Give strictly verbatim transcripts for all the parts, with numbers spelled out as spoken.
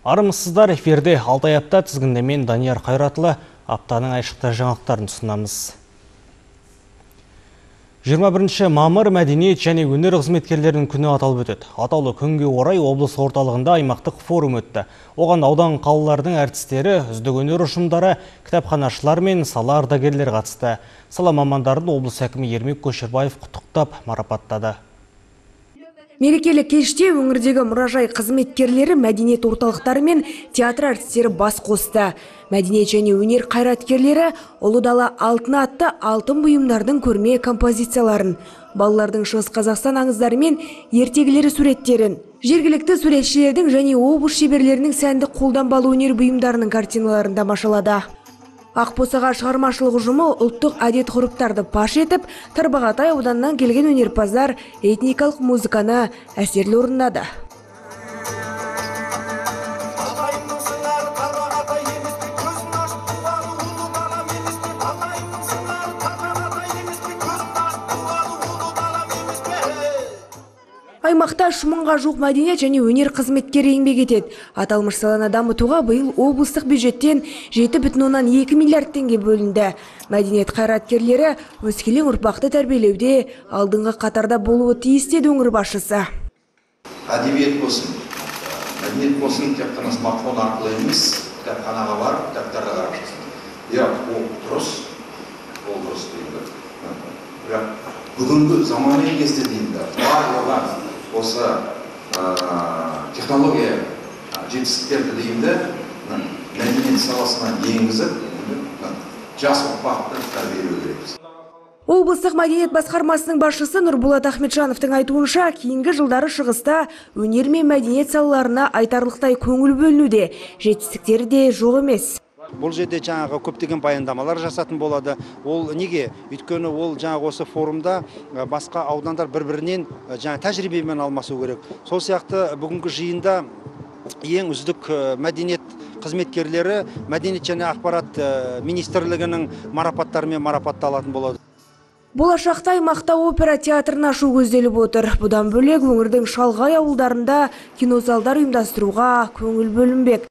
Армысыздар, эфирде Алтай апта тізгіндемен Данияр Қайратылы аптаның айшықты жаңалықтарын ұсынамыз. жиырма бірінші мамыр мәдениет және өнер қызметкерлерінің күні аталып өтеді. Атаулы күнге орай облыс орталығында аймақтық форум өтті. Оған аудан қалалардың әртістері, үздік өнер ұжымдары, кітапханашылар мен сала ардагерлер қатысты. Сала мамандарын облыс әкімі Ермек Көшербаев құттықтап марапаттады. Мерекелік кеште өңірдегі мұражай қызметкерлері, мәдениет орталықтары мен театр әртістері бас қосты. Мәдениет және өнер қайраткерлері Ұлы дала алтыны атты алтын бұйымдардың көрме композицияларын, балалардың Шығыс Қазақстан аңыздары мен ертегілері суреттерін, жергілікті суретшілердің және облыс шеберлерінің сәндік қолданбалы өнер бұйымдарының картиналарын тамашалады. Ақбосаға шығармашылық ұжымы ұлттық әдет-ғұрыптарды паш етіп, Тарбағатай ауданынан келген өнерпаздар этникалық музыканы әсерлі орындады. Аймақта үш мыңға жуық мәдениет және өнер қызметкері еңбек етеді. Аталмыш саланы дамытуға биыл облыстық бюджеттен жеті бүтін оннан екі миллиард теңге бөлінді. Мәдениет қайраткерлері өскелең ұрпақты тәрбиелеуде алдыңғы қатарда болуы тиіс деді өңір басшысы. Әдебиет болсын, мәдениет болсын, тек қана смартфон арқылы емес, кітапханаға барып, кітаптарға қарап шықсын. Иә, ол дұрыс, ол дұрыс дейді. Бірақ бүгінгі заманауи кезде дейді, барлығы осы технология жетістіктерді деймді мәдениет саласына енгізіп, жас ұрпақты тәрбиелеу керекпіз. Облыстық мәдениет басқармасының басшысы Нұрболат Ахметжановтың айтуынша, кейінгі жылдары шығыста өнер мен мәдениет салаларына айтарлықтай көңіл бөлінуде, жетістіктері де жоқ емес. Бұл жерде жаңағы көптеген баяндамалар жасатын болады. Ол неге? Өйткені ол жаңағы осы форумда басқа аудандар бір-бірінен жаңа тәжірибемен алмасу керек. Сол сияқты бүгінгі жиында ең үздік мәдениет қызметкерлері мәдениет және ақпарат министрлігінің марапаттарымен марапатталатын болады. Болашақта аймақта опера театрын ашу көзделіп отыр. Бұдан бөлек өңірдің шалғай ауылдарында кинозалдар ұйымдастыруға көңіл бөлінбек.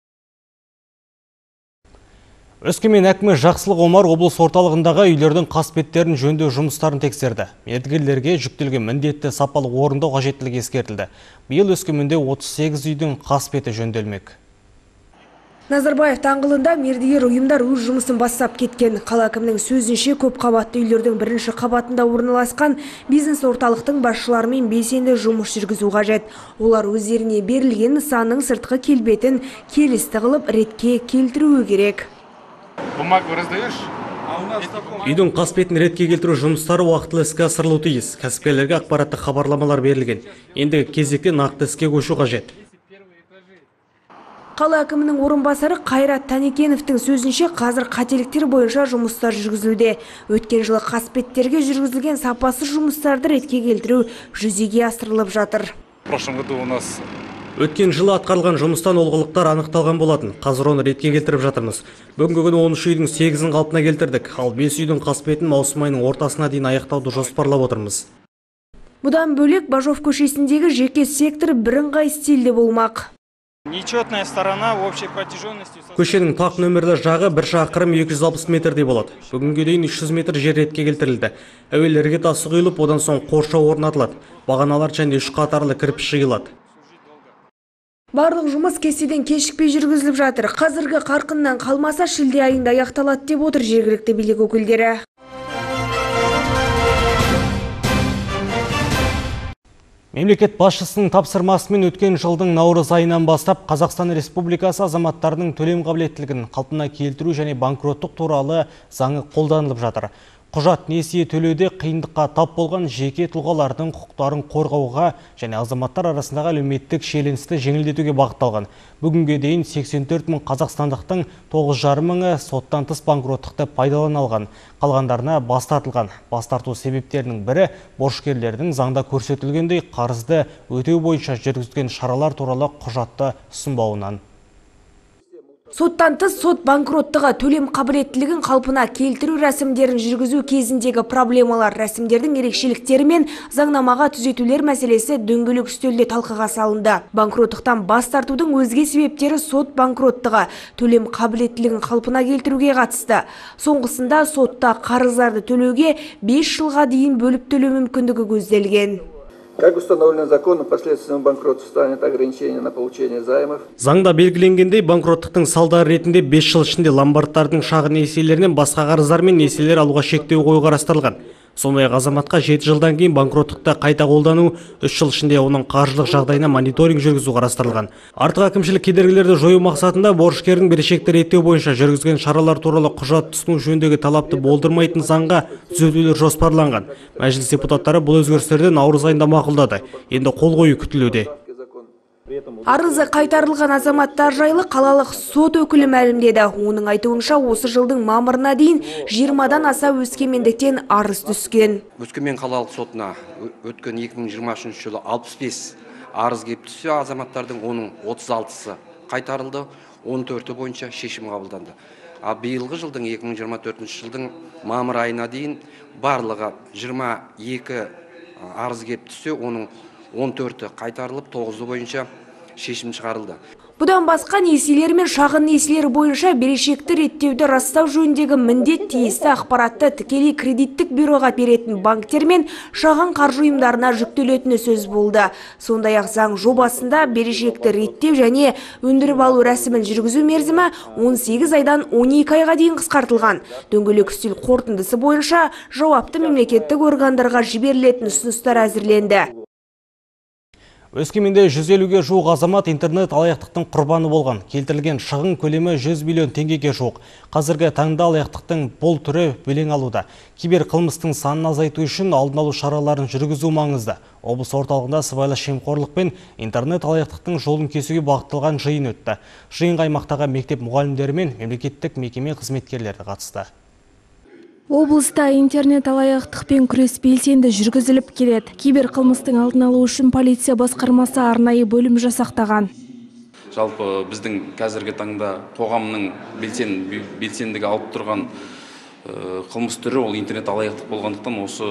Өскемен әкімі Жақсылық Омар облыс орталығындағы үйлердің қасбеттерін жөндеу жұмыстарын тексерді. Мердігерлерге жүктелген міндетті сапалы орындау қажеттілігі ескертілді. Биыл Өскеменде отыз сегіз үйдің қасбеті жөнделмек. Назарбаев даңғылында мердігер ұйымдар өз жұмысын бастап кеткен. Қала әкімінің сөзінше көп қабатты үйлердің бірінші қабатында орналасқан бизнес орталықтың басшыларымен белсенді жұмыс жүргізу қажет. Олар өздеріне берілген нысанның сыртқы келбетін келісті қылып ретке келтіруі керек. Үйдің қасбетін ретке келтіру жұмыстары уақытылы іске асырылуы тиіс. Кәсіпкерлерге ақпараттық хабарламалар берілген. Енді кезекте нақты іске көшу қажет. Қала әкімінің орынбасары Қайрат Тәнекеновтің сөзінше, қазір қателіктер бойынша жұмыстар жүргізілуде. Өткен жылы қасбеттерге жүргізілген сапасыз жұмыстарды ретке келтіру жүзеге асырылып жатыр. Өткен жылы атқарылған жұмыстан олғылықтар анықталған болатын. Қазір оны ретке келтіріп жатырмыз. Бүгінгі күні он үш үйдің сегізін қалпына келтірдік. Ал бес үйдің қасбетін маусым айының ортасына дейін аяқтауды жоспарлап отырмыз. Бұдан бөлек Бажов көшесіндегі жеке сектор бірыңғай стильде болмақ. Нечетная сторона общей протяженности. Көшенің тақ нөмірлі жағы бір шақырым екі жүз алпыс метрдей болады. Бүгінге дейін үш жүз метр жер ретке келтірілді. Әуелі іргетасы құйылып, одан соң қоршау орнатылады. Бағаналар және үш қатарлы кірпіш жиылады. Барлық жұмыс кестеден кешікпей жүргізіліп жатыр. Қазіргі қарқыннан қалмаса шілде айында аяқталады деп отыр жергілікті билік өкілдері. Мемлекет басшысының тапсырмасымен өткен жылдың наурыз айынан бастап Қазақстан Республикасы азаматтарының төлем қабілеттілігін қалпына келтіру және банкроттық туралы заңы қолданылып жатыр. Құжат несие төлеуде қиындыққа тап болған жеке тұлғалардың құқықтарын қорғауға және азаматтар арасындағы әлеуметтік шиеленісті жеңілдетуге бағытталған. Бүгінге дейін сексен төрт мың қазақстандықтың тоғыз жарым мыңы соттан тыс банкроттықты пайдалана алған. Қалғандарына бас тартылған. Бас тарту себептерінің бірі борышкерлердің заңда көрсетілгендей қарызды өтеу бойынша жүргізген шаралар туралы құжатты ұсынбауынан. Соттан тыс сот банкроттығы төлем қабілеттілігін қалпына келтіру рәсімдерін жүргізу кезіндегі проблемалар, рәсімдердің ерекшеліктері мен заңнамаға түзетулер мәселесі дөңгелек үстелде талқыға салынды. Банкроттықтан бас тартудың өзге себептері сот банкроттығы төлем қабілеттілігін қалпына келтіруге қатысты. Соңғысында сотта қарыздарды төлеуге бес жылға дейін бөліп төлеу мүмкіндігі көзделген. Как установлено законом, последствием банкротства станет ограничение на получение займов. Заңда белгіленгендей, банкроттықтың салдары ретінде бес жыл ішінде ломбардтардың шағын несиелерінен басқа қарыздар мен несиелер алуға шектеу қою қарастырылған. Сондай-ақ азаматқа жеті жылдан кейін банкроттықта қайта қолдану, үш жыл ішінде оның қаржылық жағдайына мониторинг жүргізу қарастырылған. Артық әкімшілік кедергілерді жою мақсатында борышкердің берешекті реттеу бойынша жүргізген шаралар туралы құжат ұсыну жөніндегі талапты болдырмайтын заңға түзетулер жоспарланған. Мәжіліс депутаттары бұл өзгерістерді наурыз айында мақұлдады. Енді қол қою күтілуде. Арызы қайтарылған азаматтар жайлы қалалық сот өкілі мәлімдеді. Оның айтуынша осы жылдың мамырына дейін жиырмадан аса өскемендіктен арыз түскен. Өскемен қалалық сотына өткен екі мың жиырма үшінші жылы алпыс бес арыз келіп түссе, азаматтардың оның отыз алтысы қайтарылды, он төрті бойынша шешім қабылданды. Ал биылғы жылдың екі мың жиырма төртінші жылдың мамыр айына дейін барлығы жиырма екі арыз келіп түссе, оның он төрті қайтарылып, тоғызы бойынша шешім шығарылды. Бұдан басқа несиелер мен шағын несиелер бойынша берешекті реттеуді растау жөніндегі міндет тиісті ақпаратты тікелей кредиттік бюроға беретін банктер мен шағын қаржы ұйымдарына жүктелетіні сөз болды. Сондай-ақ заң жобасында берешекті реттеу және өндіріп алу рәсімін жүргізу мерзімі он сегіз айдан он екі айға дейін қысқартылған. Дөңгелек үстел қорытындысы бойынша жауапты мемлекеттік органдарға жіберілетін ұсыныстар әзірленді. Өскеменде жүз елуге жуық азамат интернет алаяқтықтың құрбаны болған. Келтірілген шығын көлемі жүз миллион теңгеге жуық. Қазіргі таңда алаяқтықтың бұл түрі белең алуда. Кибер қылмыстың санын азайту үшін алдын алу шараларын жүргізу маңызды. Облыс орталығында сыбайлас жемқорлық пен интернет алаяқтықтың жолын кесуге бағытталған жиын өтті. Жиынға аймақтағы мектеп мұғалімдері мен мемлекеттік мекеме қызметкерлері қатысты. Облыста интернет алаяқтықпен күрес белсенді жүргізіліп келеді. Кибер қылмыстың алдын алу үшін полиция басқармасы арнайы бөлім жасақтаған. Жалпы біздің қазіргі таңда қоғамның белсен, белсендігі алып тұрған қылмыс түрі ол интернет алаяқтық болғандықтан осы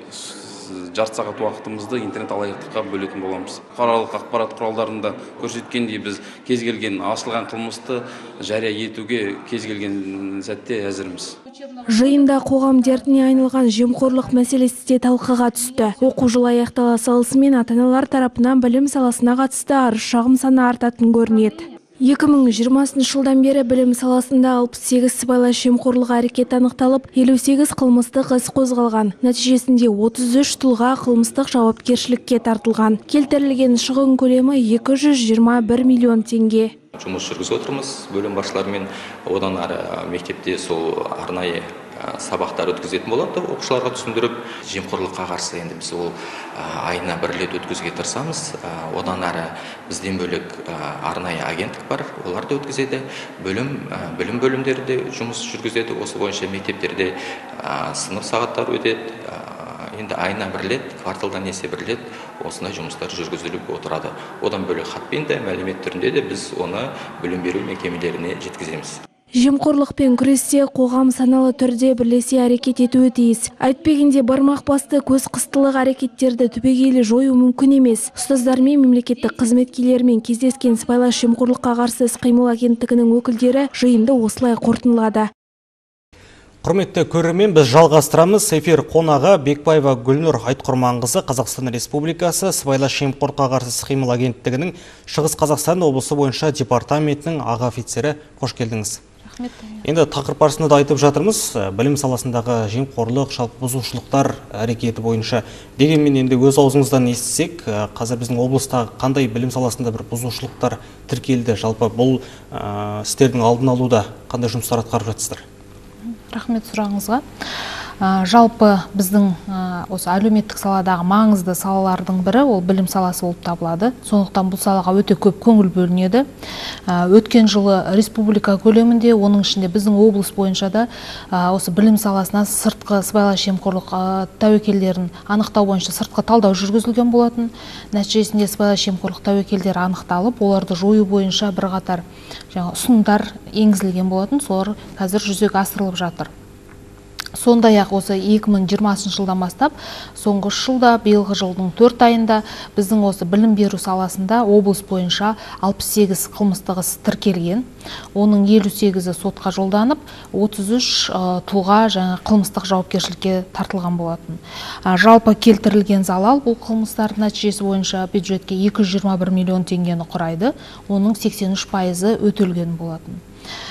жарты сағат уақытымызды интернет алаяқтыққа бөлетін боламыз. Бұқаралық ақпарат құралдарында көрсеткендей біз кез келген ашылған қылмысты жария етуге кез келген сәтте әзірміз. Жиында қоғам дертіне айналған жемқорлық мәселесі де талқыға түсті. Оқу жылы аяқтала салысымен ата-аналар тарапынан білім саласына қатысты арыз шағым саны артатын көрінеді. екі мың жиырмасыншы жылдан бері білім саласында алпыс сегіз сыбайлас жемқорлық әрекет анықталып, елу сегіз қылмыстық іс қозғалған. Нәтижесінде отыз үш тұлға қылмыстық жауапкершілікке тартылған. Келтірілген шығын көлемі екі жүз жиырма бір миллион теңге. Жұмыс жүргізіп отырмыз бөлім басшыларымен. Одан ары мектепте сол арнайы сабақтар өткізетін болады, оқушыларға түсіндіріп, жемқорлыққа қарсы енді біз ол айына бір рет өткізуге тырысамыз. Одан ары бізден бөлек арнайы агенттік бар, олар да өткізеді. Бөлім білім бөлімдері де жұмыс жүргізеді. Осы бойынша мектептерде сынып сағаттар өтеді. Енді айына бір рет, кварталдан есе бір рет осындай жұмыстар жүргізіліп отырады. Одан бөлек хатпен де, мәлімет түрінде де біз оны білім беру мекемелеріне жеткіземіз. Жемқорлықпен күресте қоғам саналы түрде бірлесе әрекет етуі тиіс. Айтпегенде бармақ басты көз қыстылық әрекеттерді түбегейлі жою мүмкін емес. Ұстаздармен, мемлекеттік қызметкерлермен кездескен сыбайлас жемқорлыққа қарсы іс-қимыл агенттігінің өкілдері жиынды осылай қорытындылады. Құрметті көрермен, біз жалғастырамыз. Эфир қонағы Бекбаева Гүлнұр Айтқұрманқызы, Қазақстан Республикасы сыбайлас жемқорлыққа қарсы іс-қимыл агенттігінің Шығыс Қазақстан облысы бойынша департаментінің аға офицері. Қош келдіңіз. Енді тақырып барысында да айтып жатырмыз, білім саласындағы жемқорлық, жалпы бұзушылықтар әрекеті бойынша. Дегенмен енді өз аузыңыздан естісек, қазір біздің облыстағы қандай білім саласында бір бұзушылықтар тіркелді, жалпы бұл істердің алдын алуда қандай жұмыстар атқарып жатсыздар? Рахмет сұрағыңызға. Жалпы біздің осы әлеуметтік саладағы маңызды салалардың бірі ол білім саласы болып табылады. Сондықтан бұл салаға өте көп көңіл бөлінеді. Өткен жылы республика көлемінде, оның ішінде біздің облыс бойынша да осы білім саласына сыртқы сыбайлас жемқорлық тәуекелдерін анықтау бойынша сыртқы талдау жүргізілген болатын. Нәтижесінде сыбайлас жемқорлық тәуекелдері анықталып, оларды жою бойынша бірқатар ұсынымдар енгізілген болатын. Солар қазір жүзеге асырылып жатыр. Сондай-ақ осы екі мың жиырмасыншы жылдан бастап, соңғы үш жылда, биылғы жылдың төрт айында біздің осы білім беру саласында облыс бойынша алпыс сегіз қылмыстық іс тіркелген. Оның елу сегізі сотқа жолданып, отыз үш тұлға жаңа қылмыстық жауапкершілікке тартылған болатын. Жалпы келтірілген залал бұл қылмыстардың нәтижесі бойынша бюджетке екі жүз жиырма бір миллион теңгені құрайды. Оның сексен үш пайызы өтелген болатын.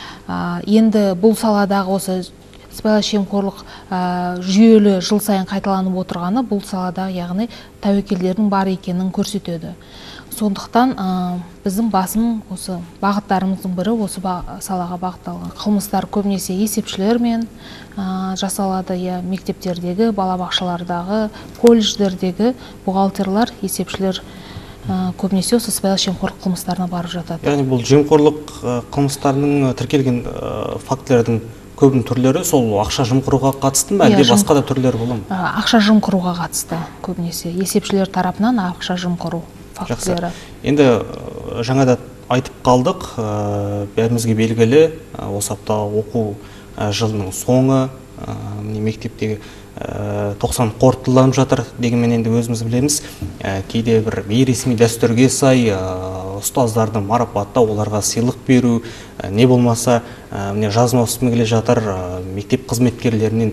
Енді бұл саладағы осы сыбайлас жемқорлық жүйелі жыл сайын қайталанып отырғаны бұл салада, яғни тәуекелдердің бар екенін көрсетеді. Сондықтан біздің басым осы бағыттарымыздың бірі осы салаға бағытталған. Қылмыстар көбінесе есепшілермен жасалады, я мектептердегі, балабақшалардағы, колледждердегі бухгалтерлар, есепшілер көбінесе осы сыбайлас жемқорлық қылмыстарына барып жатады. Яғни бұл жемқорлық қылмыстарының тіркелген фактілердің көбін түрлері сол ақша жымқыруға қатысты ма, әлде басқа да түрлері бола ма? Ақша жымқыруға қатысты көбінесе. Есепшілер тарапынан ақша жымқыру фактілері. Енді жаңада айтып қалдық, бәрімізге белгілі, осы апта оқу жылының соңы, мектептегі тоқсан қорытындыланып жатыр дегенмен енді өзіміз білеміз, кейде бір бейресми дәстүрге сай ұстаздарды марапаттау, оларға сыйлық беру, не болмаса жаз маусымы келе жатыр, мектеп қызметкерлерінен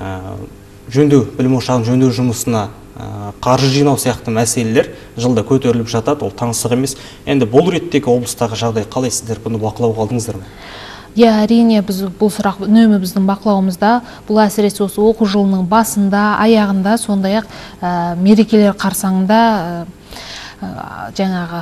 жөндеу, білім ошағын жөндеу жұмысына қаржы жинау сияқты мәселелер жылда көтеріліп жатады, ол таңсық емес. Енді бұл реттегі облыстағы жағдай қалай, сіздер бұны бақылауға алдыңыздар ма? Я, әрине, біз бұл сұрақ үнемі біздің бақылауымызда. Бұл әсіресе осы оқу жылының басында, аяғында, сондай-ақ мерекелер қарсаңында жаңағы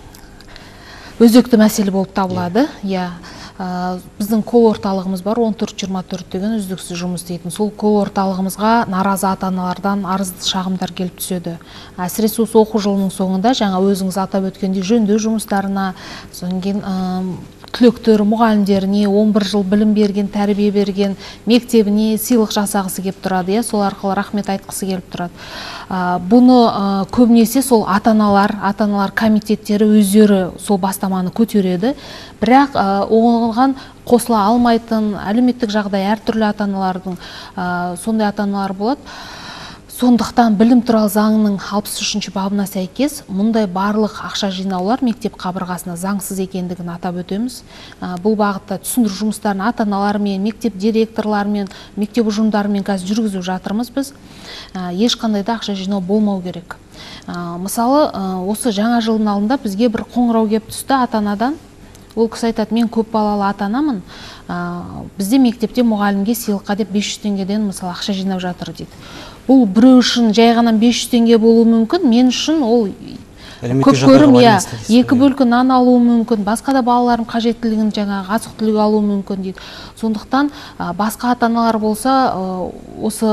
өзекті мәселе болып табылады. Я, біздің кол орталығымыз бар, он төрт жиырма төрт деген үздіксіз жұмыс істейтін. Сол кол орталығымызға наразы ата-аналардан арыз шағымдар келіп түседі. Әсіресе осы оқу жылының соңында жаңа өзіңіз атап өткендей жөндеу жұмыстарына, содан кейін түлектері, мұғалімдеріне он бір жыл білім берген, тәрбие берген мектебіне сыйлық жасағысы келіп тұрады, сол арқылы рахмет айтқысы келіп тұрады. Бұны көбінесе сол ата-аналар, ата-аналар комитеттері өздері сол бастаманы көтереді, бірақ оған қосыла алмайтын әлеуметтік жағдай әртүрлі ата-аналардың сондай ата-аналар болады. Сондықтан білім туралы заңның алпыс үшінші бабына сәйкес мұндай барлық ақша жинаулар мектеп қабырғасына заңсыз екендігін атап өтеміз. Бұл бағытта түсіндіру жұмыстарын ата-аналармен, мектеп директорларымен, мектеп ұжымдарымен қазір жүргізіп жатырмыз біз. Ешқандай да ақша жинау болмау керек. Мысалы, осы жаңа жылдың алдында бізге бір қоңырау келіп түсті ата-анадан. Ол кісі айтады, мен көп балалы ата-анамын, бізде мектепте мұғалімге сыйлыққа деп бес жүз теңгеден мысалы ақша жинап жатыр дейді. Бұл біреу үшін жай ғана бес жүз теңге болуы мүмкін, мен үшін ол көп көрім, екі бөлкі нан алуы мүмкін, басқа да балалардың қажеттілігін жаңағы азық-түлік алуы мүмкін дейді. Сондықтан басқа ата-аналар болса, осы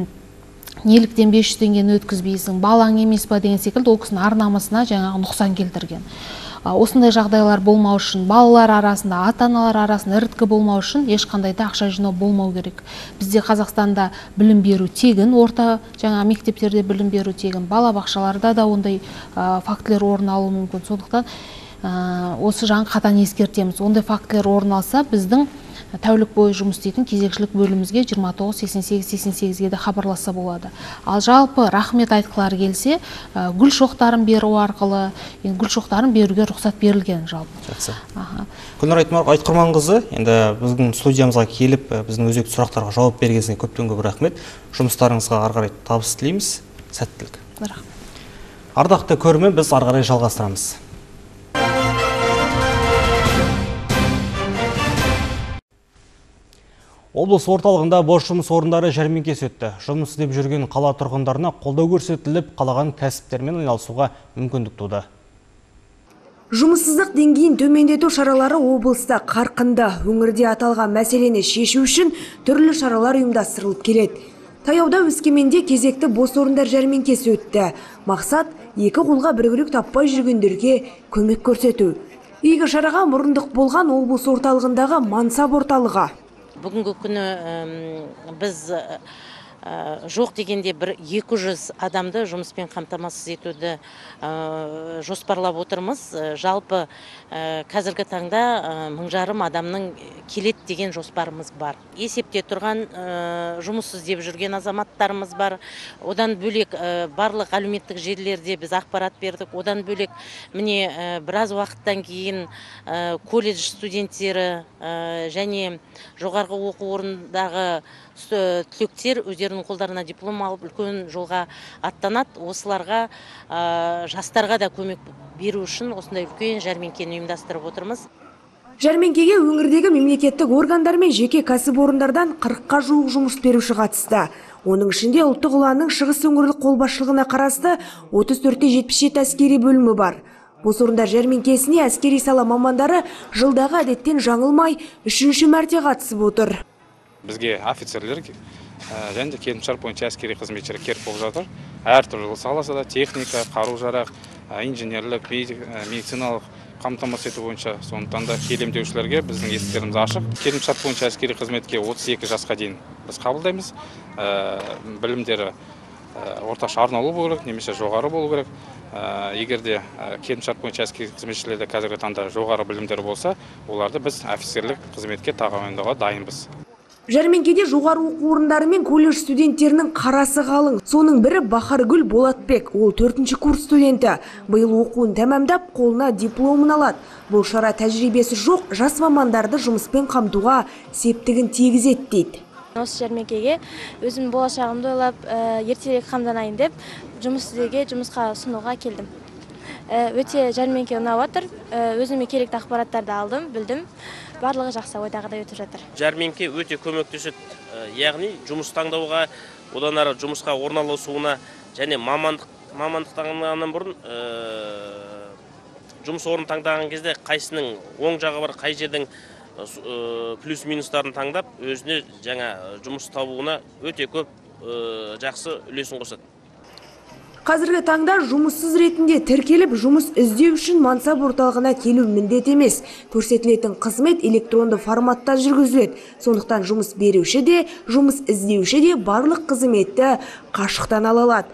неліктен бес жүз теңгені өткізбейсің, балаң емес па деген секілді ол кісінің ар-намысына жаңағы нұқсан келтірген. Осындай жағдайлар болмау үшін, балалар арасында, ата-аналар арасында іріткі болмау үшін ешқандай да ақша жинау болмау керек. Бізде Қазақстанда білім беру тегін, орта жаңа мектептерде білім беру тегін, балабақшаларда да ондай фактілер орын алуы мүмкін. Сондықтан осы жаңа қатаң ескертеміз. Ондай фактілер орын алса, біздің тәулік бойы жұмыс істейтін кезекшілік бөлімімізге жиырма тоғыз сексен сегіз сексен сегізге де хабарласа болады. Ал жалпы рахмет айтқылары келсе, гүл шоқтарын беру арқылы, гүл шоқтарын беруге рұқсат берілген жалпы. Жақсы. Гүлнұр Айтқұрманқызы, енді біздің студиямызға келіп, біздің өзекті сұрақтарға жауап бергеніңізге көптен көп рахмет. Жұмыстарыңызға ары қарай табыс тілейміз. Сәттілік. Ардақты көрермен, біз ары қарай жалғастырамыз. Облыс орталығында бос жұмыс орындары жәрмеңкесі өтті. Жұмыс істеп жүрген қала тұрғындарына қолдау көрсетіліп, қалаған кәсіптермен айналысуға мүмкіндік туды. Жұмыссыздық деңгейін төмендету шаралары облыста қарқынды. Өңірде аталған мәселені шешу үшін түрлі шаралар ұйымдастырылып келеді. Таяуда Өскеменде кезекті бос орындар жәрмеңкесі өтті. Мақсат екі қолға бірігілік таппай жүргендерге көмек көрсету. Игі шараға мұрындық болған облыс орталығындағы Мансап орталығы. Бүгінгі күні біз жоқ дегенде бір екі жүз адамды жұмыспен қамтамасыз етуді жоспарлап отырмыз. Жалпы қазіргі таңда мың жарым адамның келет деген жоспарымыз бар. Есепте тұрған жұмыс іздеп жүрген азаматтарымыз бар. Одан бөлек барлық әлеуметтік желілерде біз ақпарат бердік. Одан бөлек міне біраз уақыттан кейін колледж студенттері және жоғарғы оқу орнындағы түлектер өздерінің қолдарына диплом алып үлкен жолға аттанады. Осыларға жастарға да көмек беру үшін осындай үлкен жәрмеңкені ұйымдастырып отырмыз. Жәрмеңкеге өңірдегі мемлекеттік органдар мен жеке кәсіпорындардан қырыққа жуық жұмыс беруші қатысты. Оның ішінде ұлттық ұланның шығыс өңірлік қолбасшылығына қарасты отыз төрт те жетпіс жеті әскери бөлімі бар. Бос орындар жәрмеңкесіне әскери сала мамандары жылдағы әдеттен жаңылмай үшінші мәрте қатысып отыр. Бізге офицерлер және де келісімшарт бойынша әскери қызметшілер керек болып жатыр. Әртүрлі саласында техника, қару-жарақ, инженерлік, медициналық қамтамасыз ету бойынша, сондықтан да келемдеушілерге біздің есіктеріміз ашық. Келісімшарт бойынша әскери қызметке отыз екі жасқа дейін біз қабылдаймыз. Білімдері орташа арнаулы болу керек, немесе жоғары болу керек. Егер де келісімшарт бойынша әскери қызметшілерде қазіргі таңда жоғары білімдері болса, оларды біз офицерлік қызметке тағайындауға дайынбыз. Жәрмеңкеде жоғары оқу орындары мен колледж студенттерінің қарасы қалың. Соның бірі Бахаргүл Болатбек, ол төртінші курс студенті. Биыл оқуын тәмамдап, қолына дипломын алады. Бұл шара тәжірибесі жоқ жас мамандарды жұмыспен қамтуға септігін тигізеді дейді. Осы жәрмеңкеге өзім болашағымды ойлап, ертерек қамданайын деп, жұмыс іздеуге, жұмысқа ұсынуға келдім. Өте жәрмеңке ұнап отыр. Өзіме керекті ақпараттарды алдым, білдім. Барлығы жақсы ойдағыдай өтіп жатыр. Жәрмеңке өте көмектеседі, яғни жұмыс таңдауға, одан ары жұмысқа орналасуына және мамандық мамандық таңдағаннан бұрын жұмыс орнын таңдаған кезде қайсының оң жағы бар, қай жердің плюс минустарын таңдап, өзіне жаңа жұмыс табуына өте көп жақсы үлесін қосады. Қазіргі таңда жұмыссыз ретінде тіркеліп, жұмыс іздеу үшін Мансап орталығына келу міндет емес. Көрсетілетін қызмет электронды форматта жүргізіледі. Сондықтан жұмыс беруші де, жұмыс іздеуші де барлық қызметті қашықтан ала алады.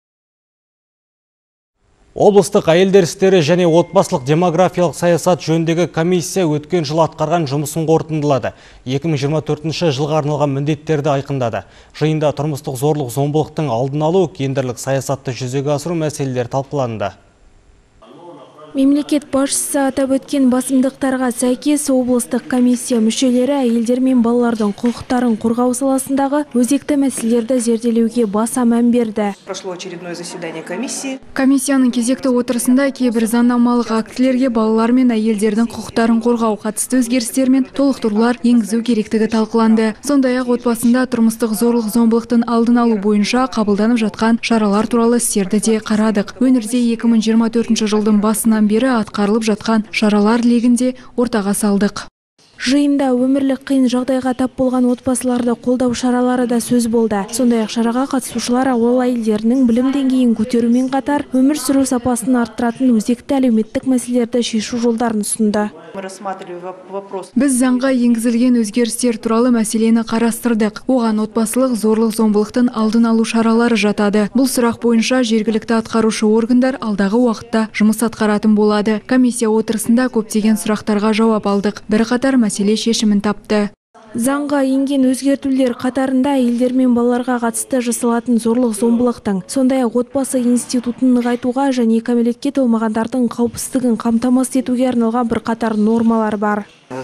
Облыстық әйелдер істері және отбасылық демографиялық саясат жөніндегі комиссия өткен жыл атқарған жұмысын қорытындылады. екі мың жиырма төртінші жылға арналған міндеттерді айқындады. Жиында тұрмыстық зорлық зомбылықтың алдын алу, гендерлік саясатты жүзеге асыру мәселелері талқыланды. Мемлекет басшысы атап өткен басымдықтарға сәйкес облыстық комиссия мүшелері әйелдер мен балалардың құқықтарын қорғау саласындағы өзекті мәселелерді зерделеуге баса мән берді. Прошло очередное заседание комиссии. Комиссияның кезекті отырысында кейбір заңнамалық актілерге балалар мен әйелдердің құқықтарын қорғау қатысты өзгерістер мен толықтырулар енгізу керектігі талқыланды. Сондай-ақ отбасында тұрмыстық зорлық зомбылықтың алдын алу бойынша қабылданып жатқан шаралар туралы істерді де қарадық. Өңірде екі мың жиырма төртінші жылдың басынан бері атқарылып жатқан шаралар легінде ортаға салдық. Жиында өмірлік қиын жағдайға тап болған отбасыларды қолдау шаралары да сөз болды. Сондай-ақ шараға қатысушылар ауыл әйелдерінің білім деңгейін көтерумен қатар өмір сүру сапасын арттыратын өзекті әлеуметтік мәселелерді шешу жолдарын ұсынды. Біз заңға енгізілген өзгерістер туралы мәселені қарастырдық. Оған отбасылық зорлық зомбылықтың алдын алу шаралары жатады. Бұл сұрақ бойынша жергілікті атқарушы органдар алдағы уақытта жұмыс атқаратын болады. Комиссия отырысында көптеген сұрақтарға жауап алдық. Бірқатар мәселе шешімін тапты. Заңға енген өзгертулер қатарында әйелдер мен балаларға қатысты жасалатын зорлық зомбылықтың, сондай-ақ отбасы институтын нығайтуға және кәмелетке толмағандардың қауіпсіздігін қамтамасыз етуге арналған бірқатар нормалар бар.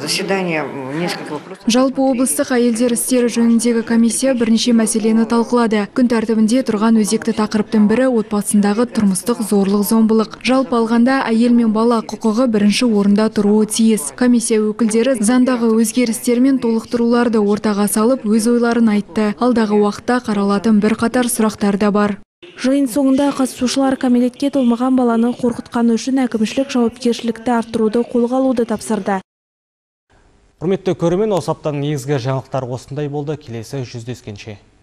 Жалпы облыстық әйелдер істері жөніндегі комиссия бірнеше мәселені талқылады. Күн тәртібінде тұрған өзекті тақырыптың бірі отбасындағы тұрмыстық зорлық зомбылық. Жалпы алғанда әйел мен бала құқығы бірінші орында тұруы тиіс. Комиссия өкілдері заңдағы өзгерістер мен толықтыруларды ортаға салып, өз ойларын айтты. Алдағы уақытта қаралатын бірқатар сұрақтар да бар. Жиын соңында қатысушылар кәмелетке толмаған баланы қорқытқаны үшін әкімшілік жауапкершілікті арттыруды қолға алуды тапсырды. Құрметті көрермен, осы аптаның негізгі жаңалықтар осындай болды. Келесі жүздескенше.